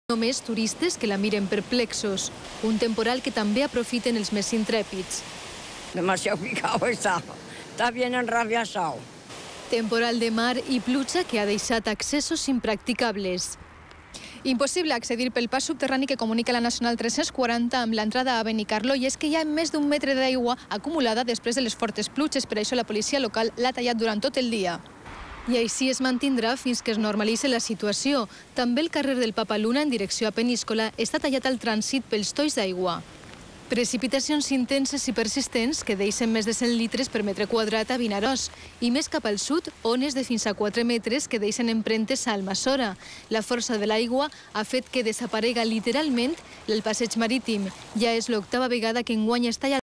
Només turistes que la miren perplexos. Un temporal que també aprofiten els més intrèpids. Demasiado picado está. Está bien enrabiasado. Temporal de mar i pluja que ha deixat accessos impracticables. Impossible accedir pel pas subterrani que comunica la Nacional 340 amb l'entrada a Benicarló, i és que hi ha més d'un metre d'aigua acumulada després de les fortes pluges. Per això la policia local l'ha tallat durant tot el dia. I així es mantindrà fins que es normalitzi la situació. També el carrer del Papaluna, en direcció a Peníscola, està tallat al trànsit pels tolls d'aigua. Precipitacions intenses i persistents que deixen més de 100 litres per metre quadrat a Vinaròs i més cap al sud, ones de fins a 4 metres que deixen empremtes a Almassora. La força de l'aigua ha fet que desaparega literalment el passeig marítim. Ja és l'octava vegada que enguany es talla